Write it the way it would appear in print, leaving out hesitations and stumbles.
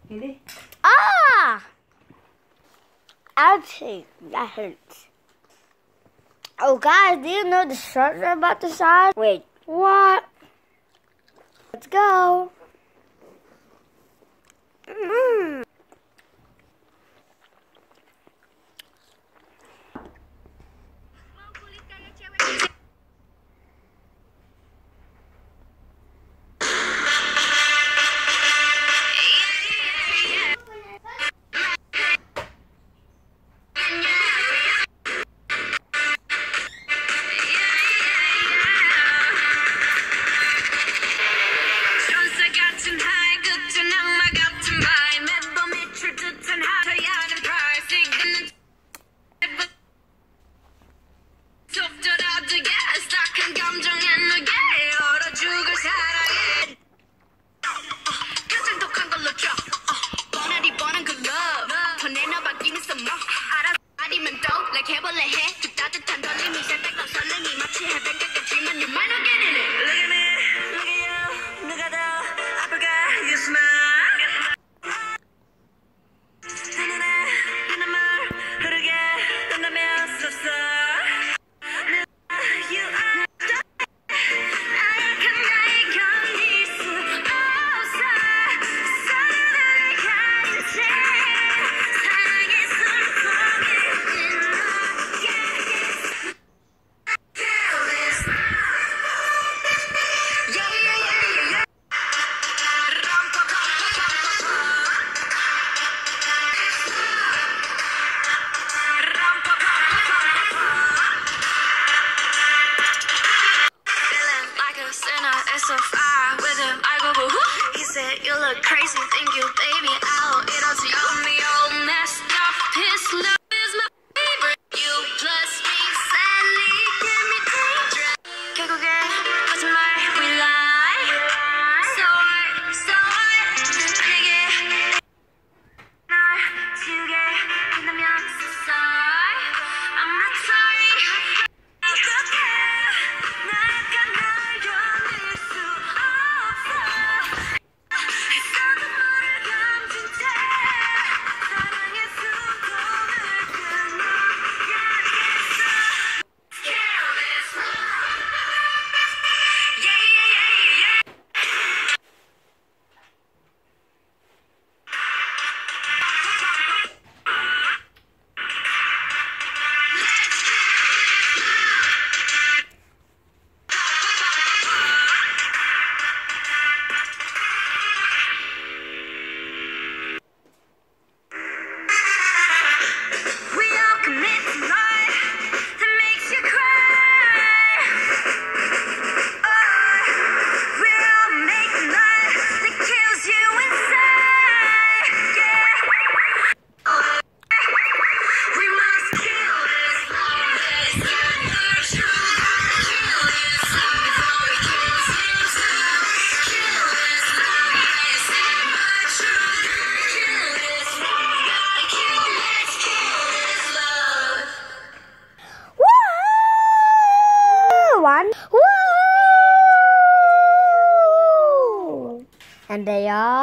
Ready? Ah! Ouchie, that hurts. Oh, guys, do you know the shorts are about to size? Wait, what? Let's go. You look crazy, think you baby out. It all to you, me all messed up. His love is my favorite. You plus me, sadly, give me dangerous. 결국엔 거짓말 we lie. So what? 만약에 날 지우게 한다면 so sorry. I'm not sorry. 어떡해? 내가 널 견딜 수 없어. And they are